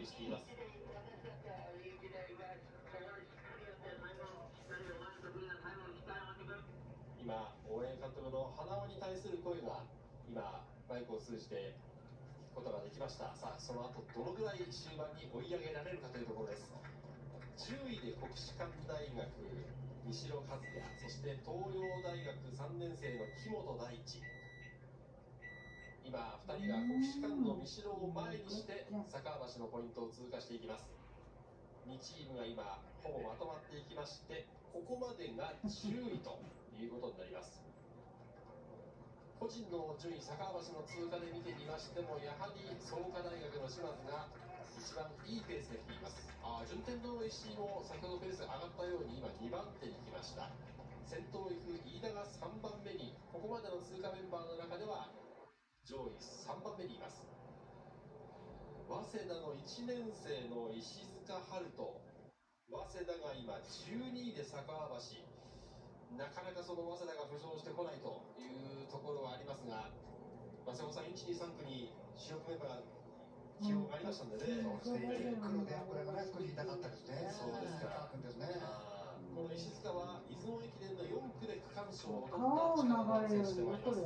しています。今、大江監督の花尾に対する声が今マイクを通じて聞くことができました。さあ、その後どのぐらい終盤に追い上げられるかというところです。10位で国士舘大学西野和也、そして東洋大学3年生の木本大地。今2人が国士舘の三代を前にして坂橋のポイントを通過していきます。2チームが今ほぼまとまっていきまして、ここまでが10位ということになります。個人の順位、坂橋の通過で見てみましても、やはり創価大学の島津が一番いいペースで来ています。順天堂の石井も先ほどペースが上がったように今2番手に来ました。先頭を行く飯田が3番目に、ここまでの通過メンバーの中では上位3番目にいます。早稲田の1年生の石塚春人、早稲田が今12位で坂橋、なかなかその早稲田が浮上してこないというところはありますが、瀬尾さん、1、2、3区に主力メンバーが起用がありましたんでね。 そうですね、黒でこれがね、少し痛かったですね。 そうですか。 ですね。 この石塚は出雲駅伝の4区で区間賞を取った力の選手でもあります。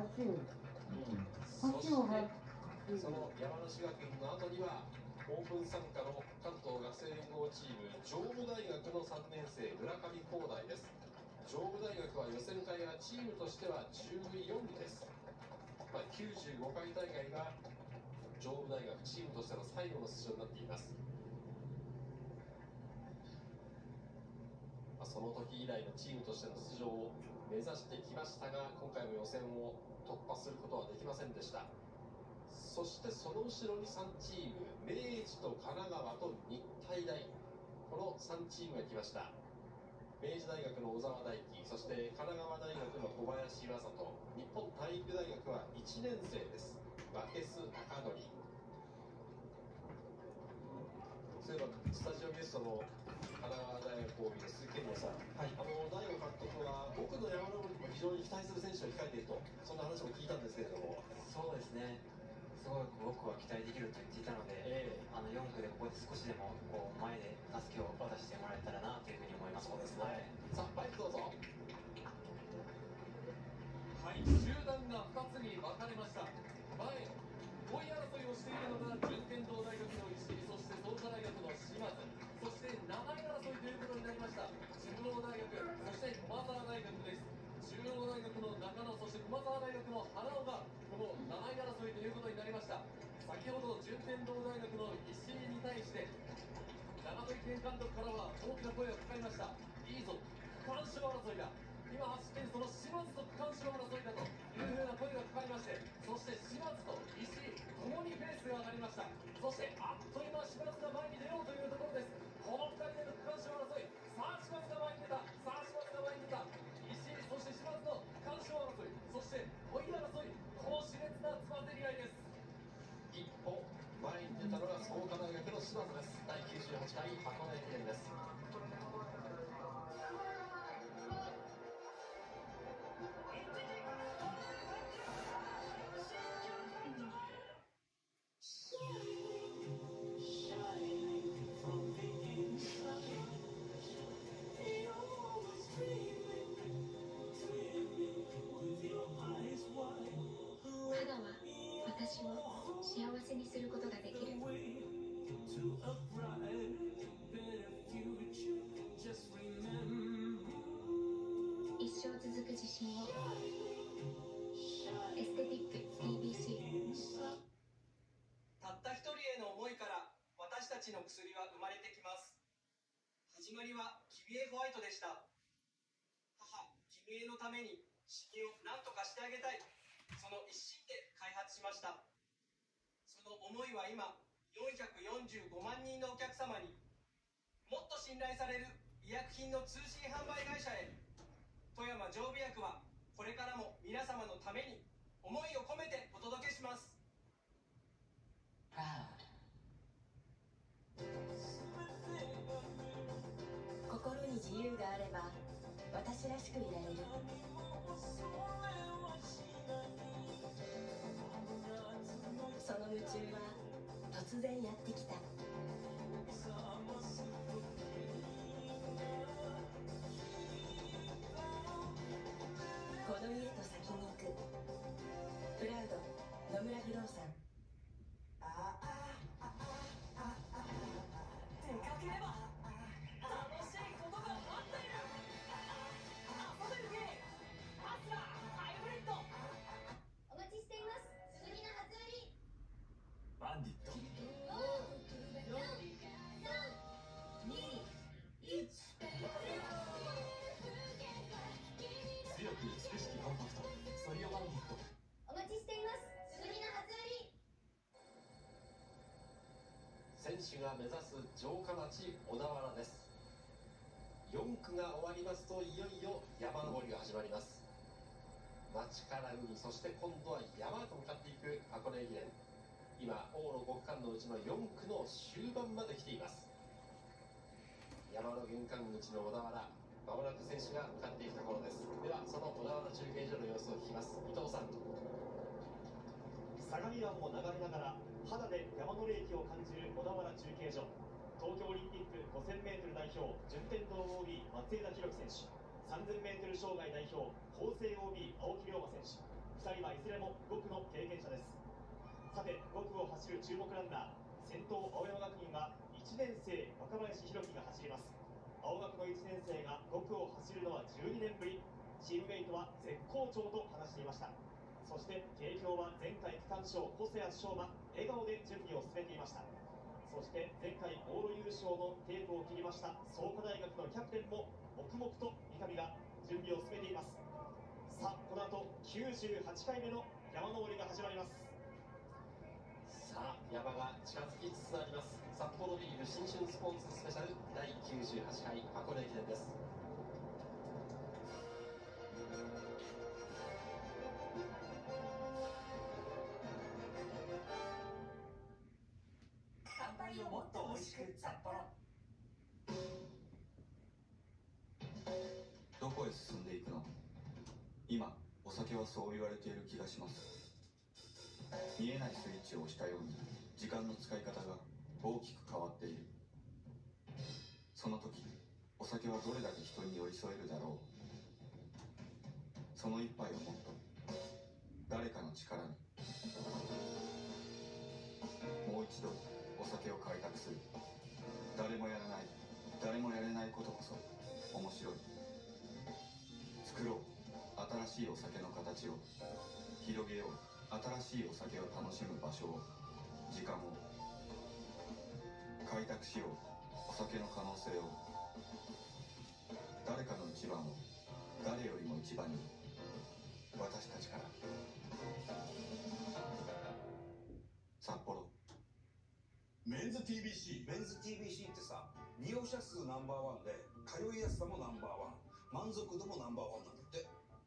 そしてその山梨学院の後にはオープン参加の関東学生連合チーム上武大学の3年生村上光大です。上武大学は予選会がチームとしては14位です。95回大会が上武大学チームとしての最後の出場になっています。その時以来のチームとしての出場を目指してきましたが、今回も予選を突破することはできませんでした。そしてその後ろに3チーム、明治と神奈川と日体大、この3チームが来ました。明治大学の小沢大輝、そして神奈川大学の小林正人、日本体育大学は1年生です、和気須貴則。そういえばスタジオゲストの神奈川大学 OB の鈴木健吾さん、大吾監督は僕の山登りにも非常に期待する選手を控えていると、そんな話も聞いたんですけれども。 そうですね、すごい僕は期待できると言っていたので、4区でここで少しでもこう前でたすきを渡してもらえたらなというふうに思います。 そうですね。さあ、バイクどうぞ。はい、集団が2つに分かれました。前5位争いをしているのが順天堂大学の石井、そして創価大学の島津、そして7位争いということになりました中央大学、そして駒澤大学です。中央大学の中野、そして駒澤大学の花尾がこの7位争いということになりました。先ほど順天堂大学の石井に対して長野駅伝監督からは大きな声がかかりました。いいぞ、区間賞争いだ、今走っているその島津と区間賞争いだというふうな声がかかりまして、そして島津と石井ともにペースが上がりました。そしてあっと今島津が前に出ようというところです。この2人での区間賞争い、さあ島津が前に出た、さあ島津が前に出た、石井そして島津の区間賞争い、そして5位争い、この熾烈なつばぜり合いです。一歩前に出たのが創価大学の島津です。第98回箱根駅伝です。 肌は私を幸せにすることができる。一生続く自信を。エステティック TBC。 たった一人への思いから私たちの薬は生まれてきます。始まりは君へホワイトでした。母君へのためにシミを何とかしてあげたい、その一心で開発しました。その思いは今445万人のお客様に、もっと信頼される医薬品の通信販売会社へ。富山常備薬はこれからも皆様のために思いを込めてお届けします。 心に自由があれば私らしくいられる。その夢中は突然やってきた。 選手が目指す城下町小田原です。4区が終わりますといよいよ山登りが始まります。町から海、そして今度は山へと向かっていく箱根駅伝。今往路5区間のうちの4区の終盤まで来ています。山の玄関口の小田原、まもなく選手が向かっていくところです。ではその小田原中継所の様子を聞きます。伊藤さん。 相模湾を流れながら肌で山の霊気を感じる小田原中継所。東京オリンピック 5000m 代表順天堂 OB 松枝博輝選手、 3000m 障害代表法政 OB 青木涼真選手、2人はいずれも5区の経験者です。さて5区を走る注目ランナー、先頭青山学院は1年生若林弘樹が走ります。青学の1年生が5区を走るのは12年ぶり。チームメイトは絶好調と話していました。そして帝京は前回区間賞細谷翔馬、笑顔で準備を進めていました。そして前回往路優勝のテープを切りました創価大学のキャプテンも黙々と三上が準備を進めています。さあこの後98回目の山登りが始まります。 さあ山が近づきつつあります。札幌ビール新春スポーツスペシャル第98回箱根駅伝です。 乾杯をもっと美味しく札幌。 どこへ進んでいくの？今お酒はそう言われている気がします。見えないスイッチを押したように時間の使い方が大きく変わっている。その時お酒はどれだけ人に寄り添えるだろう。その一杯をもっと誰かの力に。もう一度お酒を開拓する。誰もやらない、誰もやれないことこそ面白い。作ろう新しいお酒の形を。広げよう新しいお酒を楽しむ場所を、時間を。開拓しようお酒の可能性を。誰かの一番を誰よりも一番に。私たちから札幌。 メンズ TBC ってさ、利用者数ナンバーワンで通いやすさもナンバーワン、満足度もナンバーワンなんだって。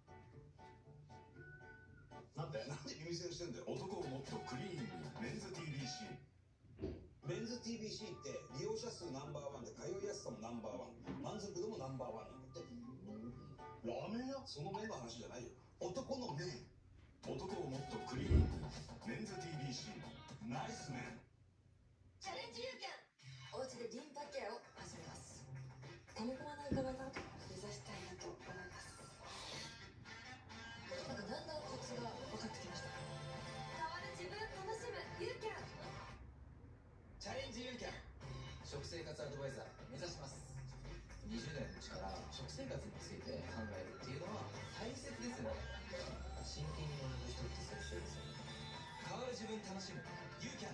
なんで耳栓してんだよ。 男をもっとクリーンに。メンズ TBC。 メンズ TBC って利用者数ナンバーワンで通いやすさもナンバーワン、満足度もナンバーワンなんだって。ラーメン屋、その麺の話じゃないよ。男の麺。 男をもっとクリーンに。メンズ TBC。 ナイス麺。 チャレンジユーキャン。お家でリンパケアを始めます。溜め込まない体を目指したいなと思います。なんかだんだんコツが分かってきました。変わる自分楽しむユーキャン。 チャレンジユーキャン。食生活アドバイザー目指します。20代のうちから食生活について考えるっていうのは大切ですよね。真剣に学ぶ人って先生ですよね。変わる自分楽しむユーキャン。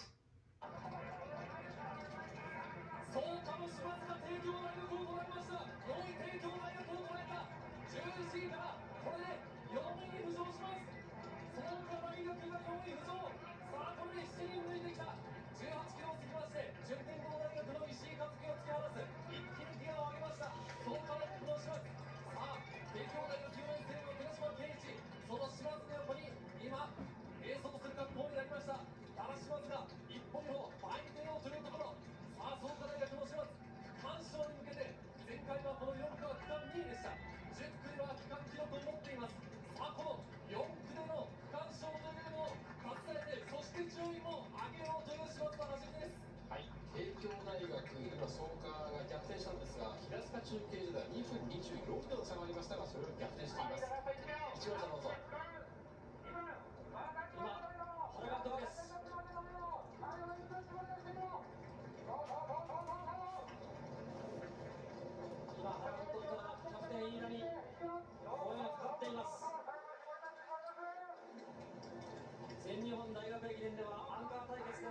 そうかもしまずが帝京大学を捉えました。4位帝京大学を捉えた。11位からこれで4位に浮上します。創価大学が4位浮上。さあこれで7人抜いてきた。18キロを過ぎまして順天堂大学の石井和樹を突き放す。一気にギアを上げました。創価大学の島津。さあ帝京大学4年生の寺島圭一、その島津の横に今並走する格好になりました。ただ島津が一歩二歩前に出ようというところ。さあ創価大学の島津、区間賞に向けて前回はこの4区は区間2位でした。10区では区間記録を持っています。さあこの4区での区間賞というのを達成で、そして順位も上げようという島津の走りです。はい、帝京大学、今創価が逆転したんですが、平塚中継所では2分24秒の差がありましたが、それを逆転しています。一号車どうぞ。今原監督です。今原監督からキャプテン飯田に声がかかっています。全日本大学駅伝ではアンカー対決で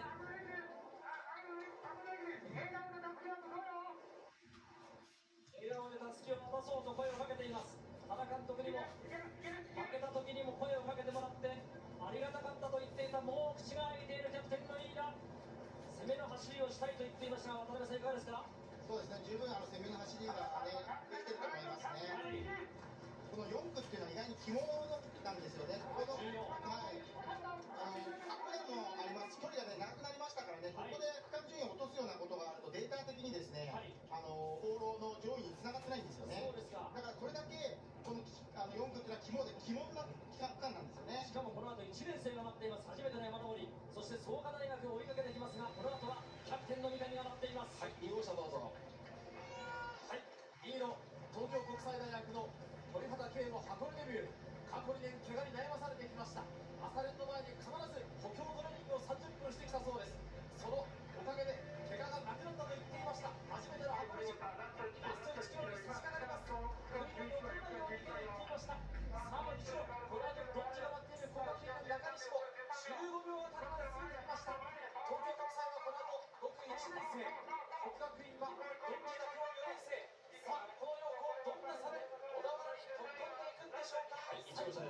笑顔でたすきを渡そうと声をかけています。原監督にも負けた時にも声をかけてもらってありがたかったと言っていた、もう口が開いているキャプテンの飯田。攻めの走りをしたいと言っていましたが、渡辺さんいかがですか？ そうですね、十分攻めの走りが、ね、できてると思いますね。この4区っていうのは意外に肝なんですよね。この、はい、アップダウンもあります。距離がね、長くなりましたからね、ここで区間順位を落とすようなことがあると、データ的にですね、往路の上位につながってないんですよね。だからこれだけ、この4区っていうのは肝な区間なんですよね。 しかもこの後1年生が待っています。初めての山登り、そして創価大学を追いかけてきますが、この後はキャプテンの三上が待っています。 はい、2号車どうぞ。はい、2位の東京国際大学の堀畑圭の箱根デビュー。過去2年怪我に悩まされてきました。朝練の前に必ず補強トレーニングを30分してきたそうです。そのおかげで怪我がなくなったと言っていました。初めての箱根路、ラスト1キロに差し掛かります。首に残らないようにと言っていました。さあ後ろ、この後どっちが待っている小学園の中西も15秒あたりまで過ぎてきました。東京国際はこの後5区1年生、國學院はどっちだけは4年生。さあこの両校どんな差で小田原に飛び込んでいくんでしょうか。はい、1号車です。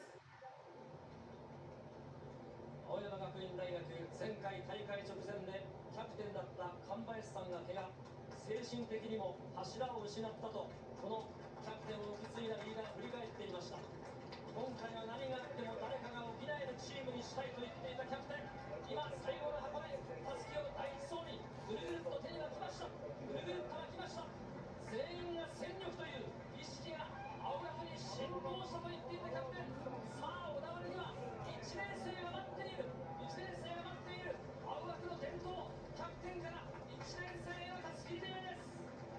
青山学院大学、前回大会直前でキャプテンだった神林さんが怪我、精神的にも柱を失ったと、このキャプテンを受け継いだリーダー振り返っていました。今回は何があっても誰かが補えるチームにしたいと言っていたキャプテン、今最後の箱根、たすきを第一走にぐるぐるっと手には来ました。ぐるぐるっとは来ました。全員が戦力という意識が青学に浸透したと言っていたキャプテン。さあ小田原には1年生が待っている。1年生が待っている。青学の伝統、キャプテンから1年生へのたすきリレーです。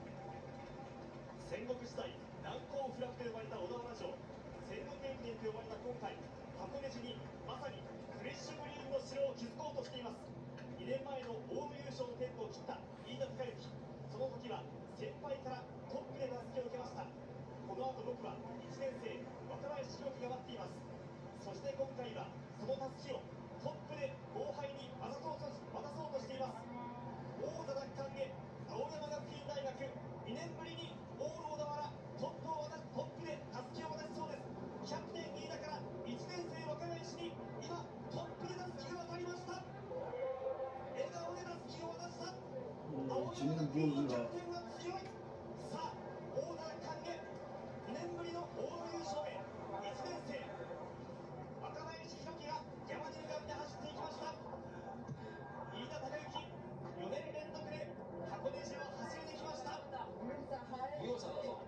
戦国時代難攻不落と呼ばれた小田原城、戦国駅伝と呼ばれた今回、箱根路にまさにフレッシュグリーンの城を築こうとしています。2年前の往路優勝のテンポを切った飯田孝之、その時は先輩からトップでたすきを受けました。この後僕は1年生若林宏樹が待っています。そして今回はそのたすきをトップで後輩に渡そうとしています。王座奪還へ青山学院大学、2年ぶりに往路小田原トップでたすきを渡しそうです。キャプテン飯田から1年生若林に今トップでたすきが渡りました。笑顔でたすきを渡した。青山学院のキャプテンは強い。さあ王座奪還へ2年ぶりの往路優勝へ、1年生若林宏樹が山尻神で走っていきました。飯田孝之、4年連続で箱根路を走り抜きました。 2号車どうぞ。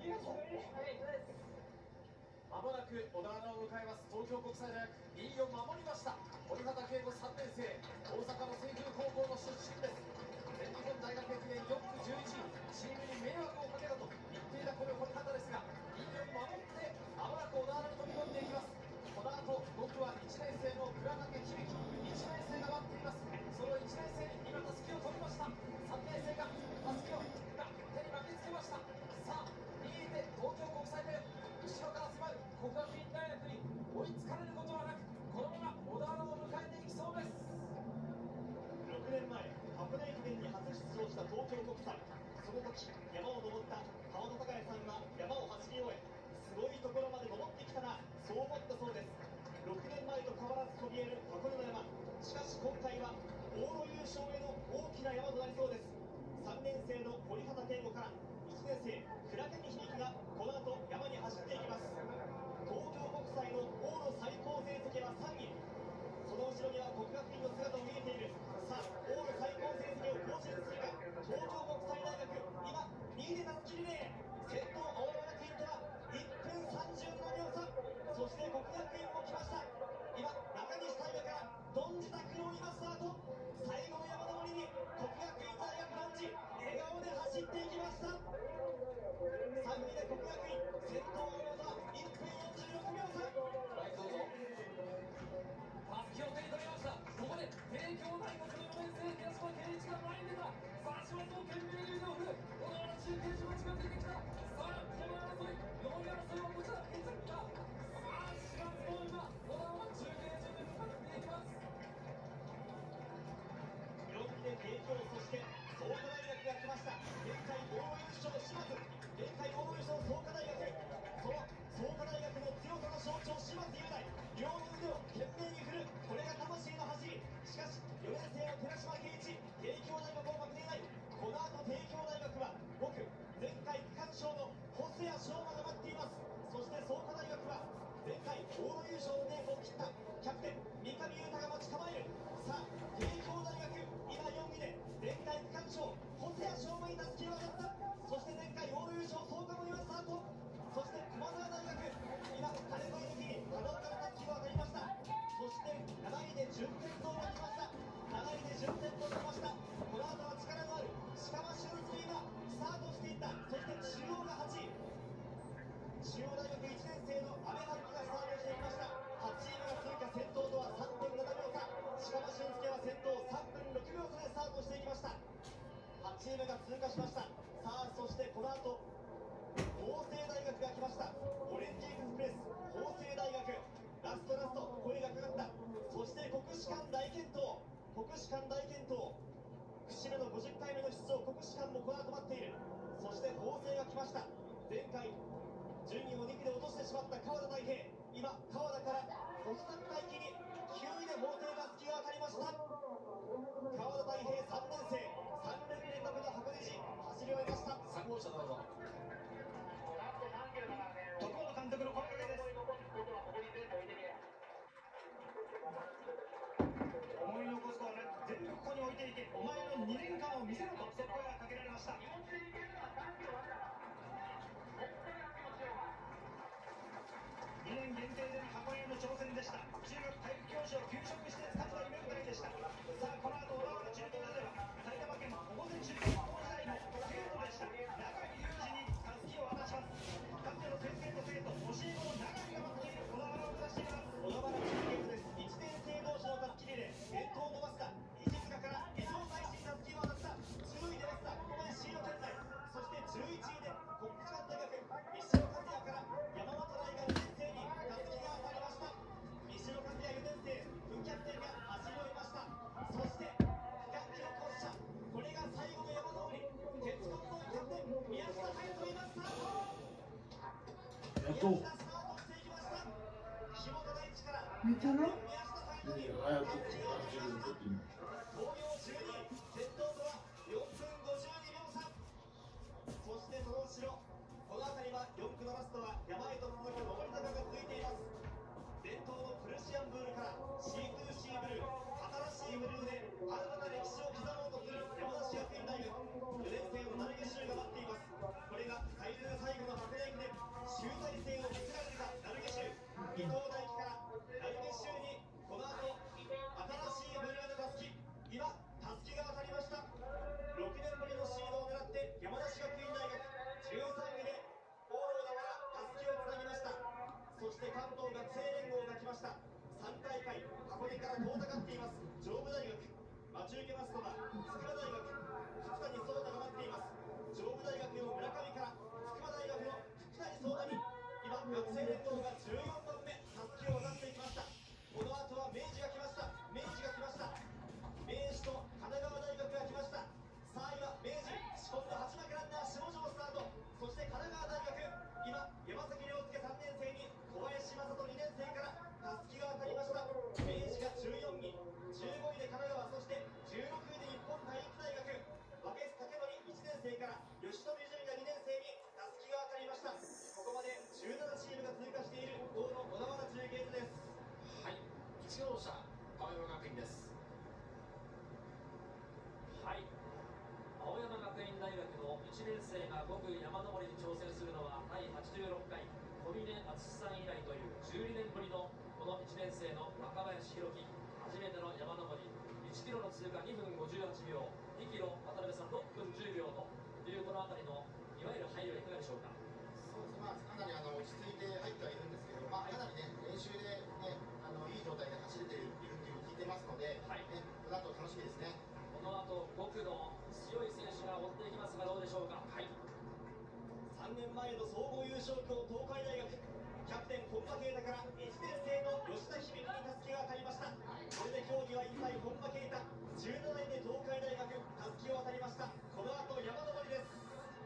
まもなく小田原を迎えます東京国際大学、2位を守りました堀畑圭吾3年生、大阪の清風高校の出身です。全日本大学駅伝4区11位、チームに迷惑をかけたと言っていたこの堀畑ですが、2位を守ってまもなく小田原に飛び込んでいきます。この後5区は1年生の倉掛響、1年生が待っています。その1年生に今たすきを取りました。3年生がたすきを今手に巻きつけました。さあ2位で東京国際大学、後ろから迫る國學院大学に追いつかれることはなく、このまま小田原を迎えていきそうです。 6年前箱根駅伝に初出場した東京国際、その時山を登った川野孝也さんは山を走り終え、すごいところまで登ってきたな、そう思ったそうです。6年前と変わらずそびえる箱根の山、しかし今回は往路優勝への大きな山となりそうです。3年生の堀畑圭吾から1年生倉掛響がこの後山に走っていきます。東京国際の往路最高成績は3位、その後ろには國學院の姿も見えている。さあ往路最高成績を更新するか東京国際大学、今2位でたすきリレー、先頭青山学院とは1分30の秒差。そして國學院も来ました。今中西大河からドンジタクロ今スタート、最後の山登りに國學院大学ドンジ笑顔で走っていきました。3位で國學院、先頭青山1分46秒差。 はいどうぞ。たすきを手に取りました。ここで帝京大学の4年生宮島圭一が前に出た。さあ島津を懸命にリードを振る小田原中継所が近づいてきた。さあこの争い、4位争いはこちら決着か。さあ島津も今小田原中継所で向かっていきます。 4区で帝京、そして創価大学が来ました。前回往路優勝島津、前回往路優勝創価大学、その創価大学の強さの象徴島津雄大、両の腕を懸命に振る、これが魂の走り。しかし4年生の寺島圭一、帝京ったキャプテン三上裕太が待ち構える。さあ帝京大学今4位で前回区間賞細谷翔馬にたすきを渡った。そして前回往路優勝創価森はスタート。そして駒澤大学今金子猪木に波動からたすきが渡りました。そして7位で順天堂が来ました。7位で順天堂が来ました。この後は力のある鹿間俊介がスタートしていった。そして中央が8位、中央大学1年生の阿部春樹がスタートしていきました。8チームが通過、先頭とは 3.7 秒差。鹿間俊介は先頭3分6秒差でスタートしていきました。8チームが通過しました。さあそしてこの後法政大学が来ました。オレンジエクスプレス法政大学ラスト声がかかった。そして国士舘大健闘、節目の50回目の出場、国士舘もこの後待っている。そして法政が来ました。前回順位を2区で落としてしまった川田大平、今川田から細田大輝に9位で法政たすきが当たりました。川田大平3年生、3年連続の箱根路走り終えました。 3号車どうぞ。 徳川監督の声かけです。思い残すことは全部ここに置いていけ、お前の2年間を見せろと声がかけられました。2年限定での箱根への挑戦でした。中学体育教師を休職して掴んだ夢舞台でした。さあこの後小田原中継所では埼玉県保護前中学校時代の生徒でした永井裕二にたすきを渡します。かつての先生と生徒、教え子の永井が待っている小田原を目指しています。小田原中継所です。1年生同士のたすきリレー、先頭を伸ばすか石塚から伊藤大志にたすきを渡った。10位で早稲田、ここまでシード圏内。そして11位で国士舘大学西野和也から山本大が2年生にたすきが当たりました。西野和也4年生副キャプテンが走り終えました。そして区間記録保持者、これが最後の山登り、鉄紺のキャプテン宮下隼人、今スタート。宮下スタートしていきました。木本大地から宮下隼人にたすきが渡りました。東洋12位、先頭とは4分52秒差。そしてその後ろ、この辺りは4区のラストは山へと続く上り坂が続いています。伝統のプルシアンブールから C2C ブルー、新しいブルーで新たな歴史を刻もうとする山梨学院大学4年生の成毛衆が待っています。これが最終最後の箱根駅伝集大成を見せられるか。成毛衆、伊藤大輝から成毛衆にこの後新しいブルーのたすき、今たすきが当たりました。6年ぶりのシードを狙って山梨学院大学13位で往路小田原たすきをつなぎました。そして関東学生連合が来ました。3大会箱根から遠ざかっています上武大学、待ち受けますのは筑波大学福谷壮太が待っています。上武大学の村上から筑波大学の福谷壮太に今学生連合が14番目たすきを渡していきました。この後は明治が来ました。明治と神奈川大学が来ました。さあ今明治仕込んだ8幕ランナー下條スタート。そして神奈川大学、今山崎亮介3年生に小林正人2年生からたすきが当たりました。明治が14位、15位で神奈川、そして16位で日本体育大学、和気武則1年生から吉富純也2年生にたすきが当たりました。ここまで17チームが通過している往路小田原中継所です。 はい、1号車青山学院です。 はい、青山学院大学の1年生が5区山登りに挑戦するのは第86回小峰敦さん以来という12年ぶりのこの1年生の若林弘樹、初めての山登り、1キロの通過2分58秒、2キロ渡辺さん6分10秒というこの辺りのいわゆる配慮はいかがでしょうか。 そうですね、かなり落ち着いて入ってはいるんですけど、かなりね、練習で、ね、いい状態で走れているっていうのを聞いてますので、この後楽しみですね。 この後5区の強い選手が追っていきますがどうでしょうか。 3年前の総合優勝校東海大学、キャプテン本間啓太から1年生の吉田響にたすきが当たりました。これで競技は引退、本間啓太17位で東海大学たすきを当たりました。この後山登りです。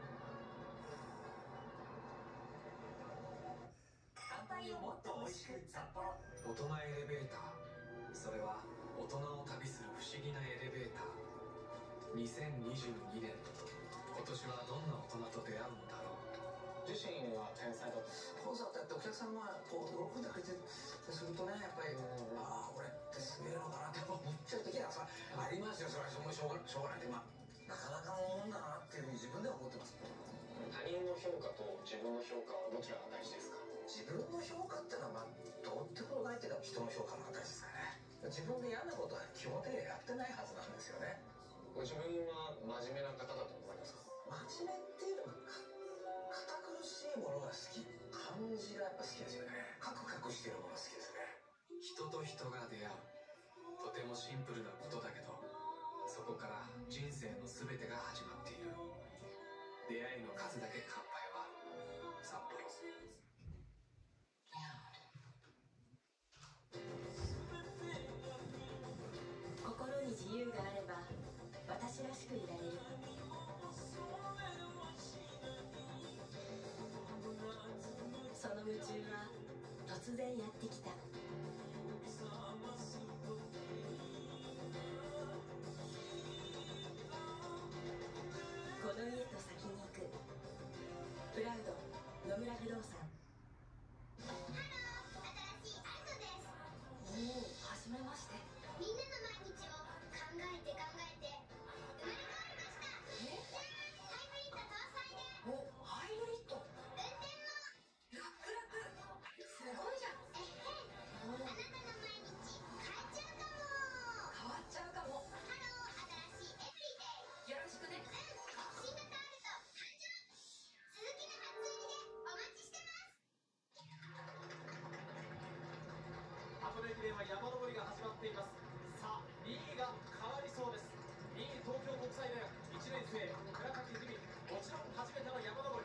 乾杯をもっと美味しく札幌。 大人エレベーター、それは大人を旅する不思議なエレベーター。2022年、今年はどんな大人と出会うのだろう。 自身は天才だと。コンサートやってお客さんがこう喜んでくれてするとね、やっぱり、ああ俺ってすげえのかなって思っちゃう時はさありますよ。それはしょうがないって、まあなかなかのもんだなっていうふうに自分では思ってます。 他人の評価と自分の評価はどちらが大事ですか？ 自分の評価ってのは、まあどうってことないっていうか人の評価の方が大事ですからね。自分で嫌なことは基本的にはやってないはずなんですよね。 ご自分は真面目な方だと思いますか？ 真面目っていうのは堅苦しいものが好き、漢字がやっぱ好きですよね。カクカクしてるものが好きですね。 人と人が出会う、とてもシンプルなことだけど、そこから人生の全てが始まっている。出会いの数だけ乾杯は札幌。 心に自由があれば私らしくいられる。その夢中は突然やってきた。この家と先に行く。プラウド野村不動産。おお、はじめまして。 みんなの毎日を考えて考えて生まれ変わりました。ハイブリッド搭載で。 お、ハイブリッド。 運転も楽々。すごいじゃん。 あなたの毎日変えちゃうかも。 変わっちゃうかも。 ハロー、新しいエブリデイ。 よろしくね。 新型アルト誕生。鈴木の初売りでお待ちしてます。 箱根駅伝は山登りが始まっています。さあ2位が変わりそうです。2位東京国際大学1年生倉垣文、もちろん初めての山登り。